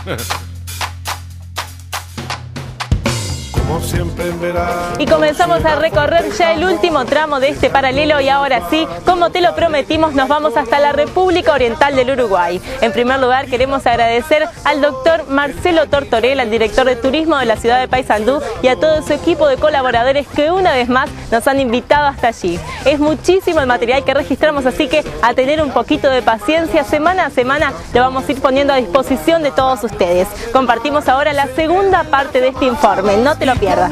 Y comenzamos a recorrer ya el último tramo de este paralelo y ahora sí, como te lo prometimos, nos vamos hasta la República Oriental del Uruguay. En primer lugar, queremos agradecer al doctor Marcelo Tortorella, el director de turismo de la ciudad de Paysandú, y a todo su equipo de colaboradores que una vez más nos han invitado hasta allí. Es muchísimo el material que registramos, así que a tener un poquito de paciencia, semana a semana lo vamos a ir poniendo a disposición de todos ustedes. Compartimos ahora la segunda parte de este informe, no te lo pierdas.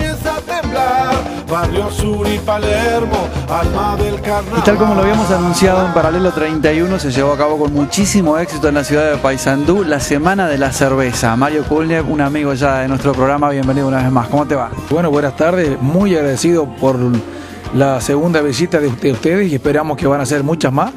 Y tal como lo habíamos anunciado en Paralelo 31, se llevó a cabo con muchísimo éxito en la ciudad de Paysandú la Semana de la Cerveza. Mario Kulnev, un amigo ya de nuestro programa, bienvenido una vez más. ¿Cómo te va? Bueno, buenas tardes, muy agradecido por la segunda visita de ustedes y esperamos que van a ser muchas más.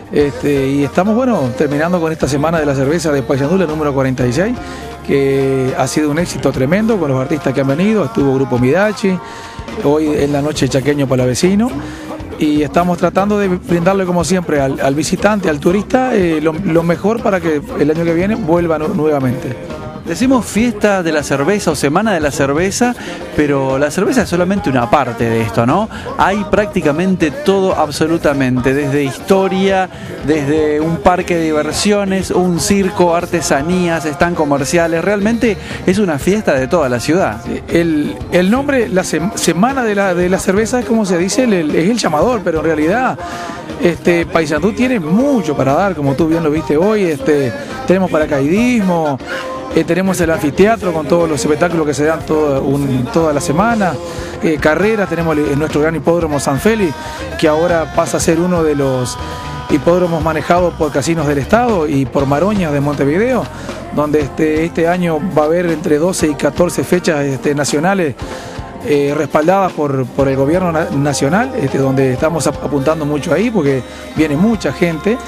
Y estamos, bueno, terminando con esta Semana de la Cerveza de Paysandú, la número 46, que ha sido un éxito tremendo con los artistas que han venido. Estuvo Grupo Midachi, hoy en la noche Chaqueño Palavecino, y estamos tratando de brindarle como siempre al visitante, al turista, lo mejor para que el año que viene vuelva nuevamente. Decimos fiesta de la cerveza o semana de la cerveza, pero la cerveza es solamente una parte de esto, ¿no? Hay prácticamente todo, absolutamente, desde historia, desde un parque de diversiones, un circo, artesanías, stand comerciales. Realmente es una fiesta de toda la ciudad. El nombre, la semana de la cerveza, es como se dice, es el llamador, pero en realidad Paysandú tiene mucho para dar, como tú bien lo viste hoy. Tenemos paracaidismo. Tenemos el anfiteatro con todos los espectáculos que se dan toda la semana, carreras, tenemos nuestro gran hipódromo San Félix, que ahora pasa a ser uno de los hipódromos manejados por Casinos del Estado y por Maroñas de Montevideo, donde este año va a haber entre 12 y 14 fechas nacionales respaldadas por el gobierno nacional, donde estamos apuntando mucho ahí porque viene mucha gente.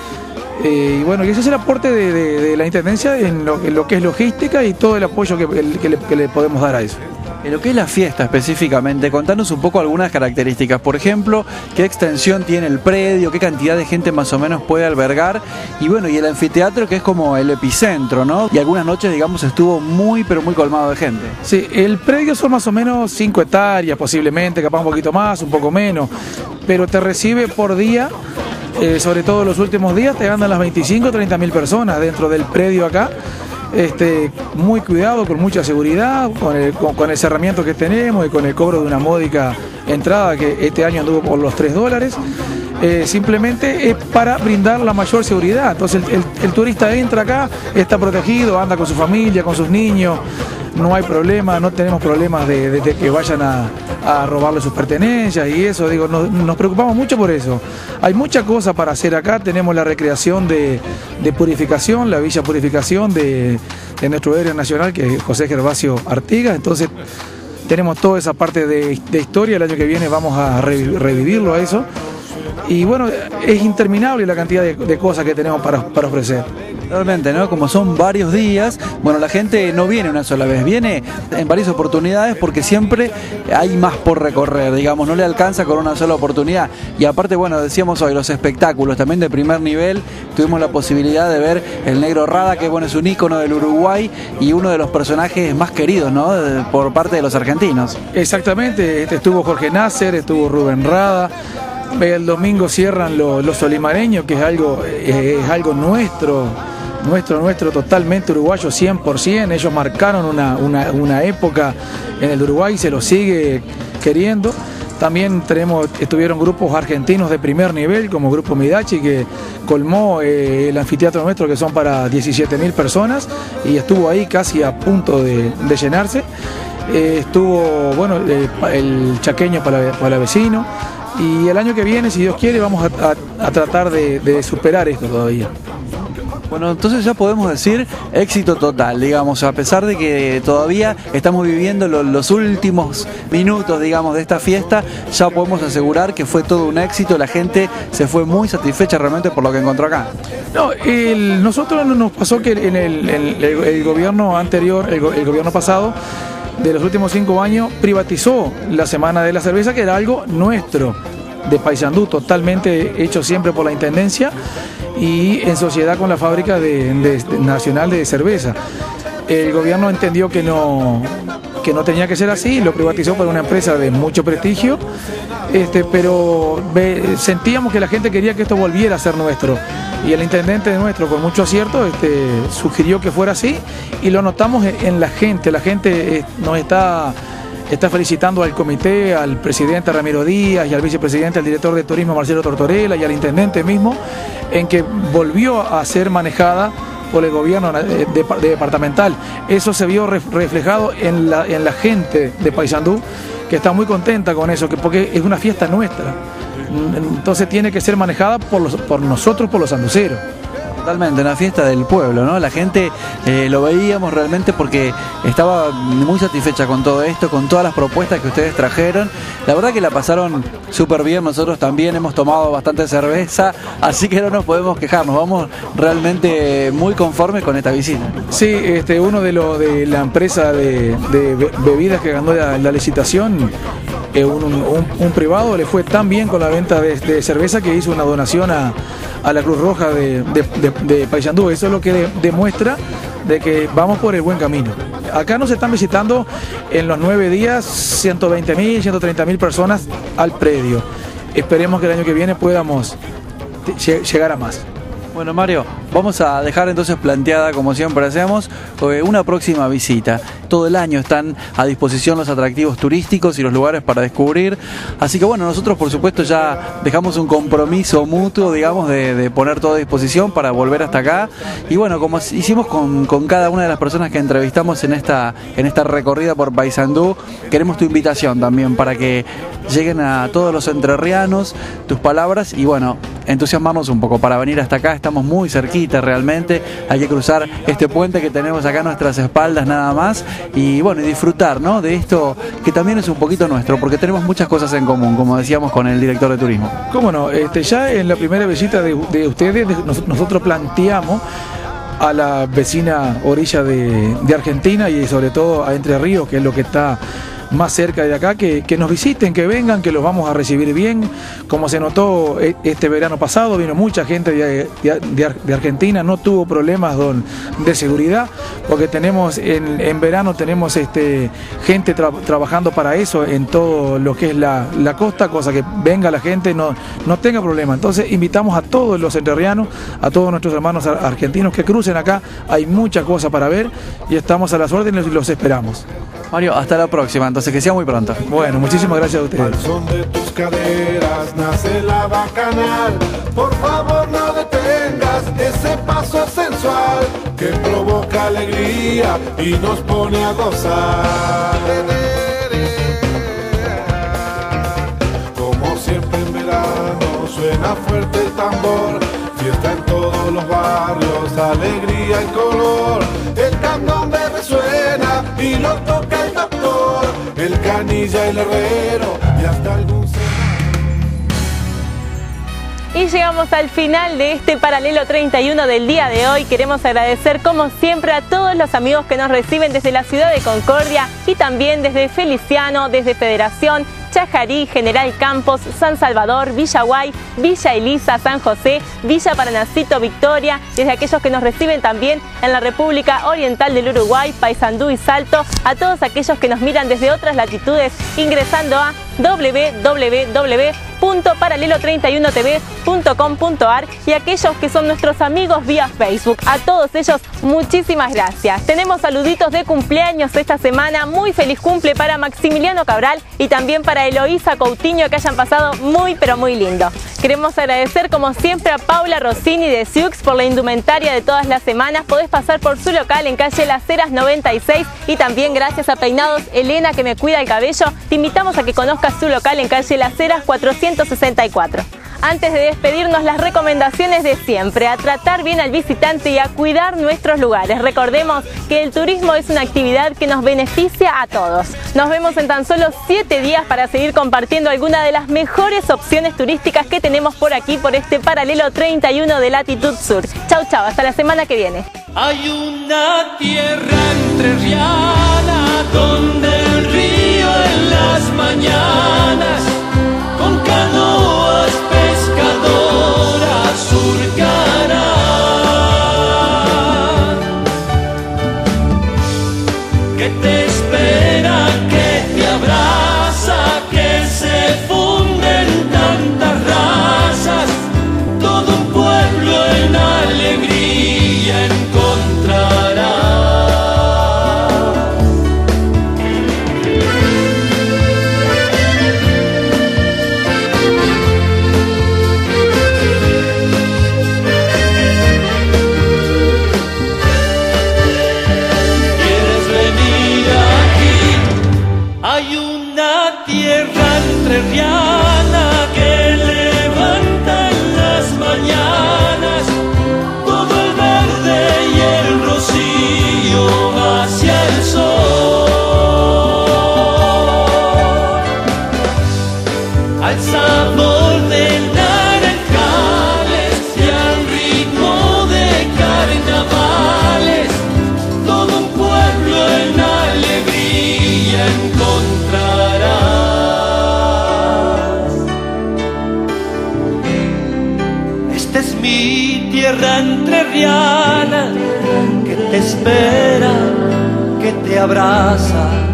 Y bueno, y ese es el aporte de la Intendencia en lo que es logística y todo el apoyo que le podemos dar a eso. En lo que es la fiesta específicamente, contanos un poco algunas características. Por ejemplo, qué extensión tiene el predio, qué cantidad de gente más o menos puede albergar. Y bueno, y el anfiteatro, que es como el epicentro, ¿no? Y algunas noches, digamos, estuvo muy, pero muy colmado de gente. Sí, el predio son más o menos 5 hectáreas posiblemente, capaz un poquito más, un poco menos. Pero te recibe por día, sobre todo los últimos días, te andan las 25 o 30 mil personas dentro del predio acá. Muy cuidado, con mucha seguridad, con el cerramiento que tenemos y con el cobro de una módica entrada que este año anduvo por los $3. Simplemente es para brindar la mayor seguridad. Entonces el turista entra acá, está protegido, anda con su familia, con sus niños, no hay problema, no tenemos problemas de que vayan a robarle sus pertenencias y eso. Digo, nos preocupamos mucho por eso. Hay mucha cosa para hacer acá. Tenemos la recreación de purificación, la Villa Purificación de nuestro héroe nacional, que es José Gervasio Artigas. Entonces tenemos toda esa parte de historia. El año que viene vamos a revivirlo a eso. Y bueno, es interminable la cantidad de cosas que tenemos para ofrecer. Realmente, ¿no? Como son varios días, bueno, la gente no viene una sola vez, viene en varias oportunidades porque siempre hay más por recorrer, digamos, no le alcanza con una sola oportunidad. Y aparte, bueno, decíamos hoy, los espectáculos también de primer nivel, tuvimos la posibilidad de ver el Negro Rada, que bueno, es un ícono del Uruguay y uno de los personajes más queridos, ¿no? Por parte de los argentinos. Exactamente, estuvo Jorge Nasser, estuvo Rubén Rada. El domingo cierran los solimareños, que es algo nuestro, totalmente uruguayo, 100%. Ellos marcaron una época en el Uruguay y se lo sigue queriendo. También estuvieron grupos argentinos de primer nivel, como Grupo Midachi, que colmó el anfiteatro nuestro, que son para 17.000 personas, y estuvo ahí casi a punto de llenarse. Estuvo, bueno, el Chaqueño Palavecino. Y el año que viene, si Dios quiere, vamos a tratar de superar esto todavía. Bueno, entonces ya podemos decir éxito total, digamos, a pesar de que todavía estamos viviendo los últimos minutos, digamos, de esta fiesta, ya podemos asegurar que fue todo un éxito, la gente se fue muy satisfecha realmente por lo que encontró acá. No, nosotros nos pasó que en el gobierno anterior, el gobierno pasado, de los últimos 5 años, privatizó la Semana de la Cerveza, que era algo nuestro, de Paysandú, totalmente hecho siempre por la Intendencia y en sociedad con la Fábrica Nacional de Cerveza. El gobierno entendió que no tenía que ser así, lo privatizó por una empresa de mucho prestigio, pero sentíamos que la gente quería que esto volviera a ser nuestro, y el intendente nuestro, con mucho acierto, sugirió que fuera así, y lo notamos en la gente nos está felicitando al comité, al presidente Ramiro Díaz y al vicepresidente, al director de turismo Marcelo Tortorella y al intendente mismo, en que volvió a ser manejada por el gobierno departamental. Eso se vio reflejado en la gente de Paysandú, que está muy contenta con eso, porque es una fiesta nuestra. Entonces tiene que ser manejada por nosotros, por los sanduceros. Totalmente, una fiesta del pueblo, ¿no? La gente lo veíamos realmente porque estaba muy satisfecha con todo esto, con todas las propuestas que ustedes trajeron. La verdad que la pasaron súper bien, nosotros también hemos tomado bastante cerveza, así que no nos podemos quejar, nos vamos realmente muy conformes con esta visita. Sí, uno de la empresa de bebidas que ganó la licitación, un privado, le fue tan bien con la venta de cerveza que hizo una donación a la Cruz Roja de Paysandú. Eso es lo que demuestra de que vamos por el buen camino. Acá nos están visitando en los 9 días 120.000, 130.000 personas al predio. Esperemos que el año que viene podamos llegar a más. Bueno, Mario, vamos a dejar entonces planteada, como siempre hacemos, una próxima visita. Todo el año están a disposición los atractivos turísticos y los lugares para descubrir. Así que bueno, nosotros por supuesto ya dejamos un compromiso mutuo, digamos, de poner todo a disposición para volver hasta acá. Y bueno, como hicimos con cada una de las personas que entrevistamos en esta recorrida por Paysandú, queremos tu invitación también para que lleguen a todos los entrerrianos tus palabras y bueno, entusiasmarnos un poco para venir hasta acá. Estamos muy cerquita realmente, hay que cruzar este puente que tenemos acá a nuestras espaldas nada más y bueno, y disfrutar, ¿no?, de esto que también es un poquito nuestro, porque tenemos muchas cosas en común, como decíamos con el director de turismo. ¿Cómo no? Ya en la primera visita de ustedes nosotros planteamos a la vecina orilla de Argentina y sobre todo a Entre Ríos, que es lo que está más cerca de acá, que nos visiten, que vengan, que los vamos a recibir bien. Como se notó este verano pasado, vino mucha gente de Argentina, no tuvo problemas de seguridad, porque tenemos en verano tenemos gente trabajando para eso en todo lo que es la costa, cosa que venga la gente, no tenga problema. Entonces invitamos a todos los entrerrianos, a todos nuestros hermanos argentinos que crucen acá, hay mucha cosa para ver y estamos a las órdenes y los esperamos. Mario, hasta la próxima, entonces que sea muy pronto. Bueno, muchísimas gracias a ustedes. Al son de tus caderas nace la bacanal. Por favor no detengas ese paso sensual que provoca alegría y nos pone a gozar. Como siempre en verano suena fuerte el tambor, fiesta en todos los barrios, alegría y color. El candombe resuena y lo toca el doctor, el canilla, el herrero y hasta algún ser. Y llegamos al final de este Paralelo 31 del día de hoy. Queremos agradecer como siempre a todos los amigos que nos reciben desde la ciudad de Concordia y también desde Feliciano, desde Federación, Chajarí, General Campos, San Salvador, Villa Guay, Villa Elisa, San José, Villa Paranacito, Victoria, desde aquellos que nos reciben también en la República Oriental del Uruguay, Paysandú y Salto, a todos aquellos que nos miran desde otras latitudes ingresando a www.paralelo31tv.com.ar y aquellos que son nuestros amigos vía Facebook. A todos ellos, muchísimas gracias. Tenemos saluditos de cumpleaños esta semana. Muy feliz cumple para Maximiliano Cabral y también para Eloísa Coutinho, que hayan pasado muy pero muy lindo. Queremos agradecer como siempre a Paula Rossini de Siux por la indumentaria de todas las semanas. Podés pasar por su local en calle Las Heras 96 y también gracias a Peinados Elena, que me cuida el cabello. Te invitamos a que conozcas su local en calle Las Heras 464. Antes de despedirnos, las recomendaciones de siempre: a tratar bien al visitante y a cuidar nuestros lugares. Recordemos que el turismo es una actividad que nos beneficia a todos. Nos vemos en tan solo 7 días para seguir compartiendo algunas de las mejores opciones turísticas que tenemos por aquí, por este Paralelo 31 de Latitud Sur. Chau, chau, hasta la semana que viene. Hay una tierra entrerriana donde el río en las mañanas con canoas pescadoras surcará. tierra entrerriana que te espera, que te abraza.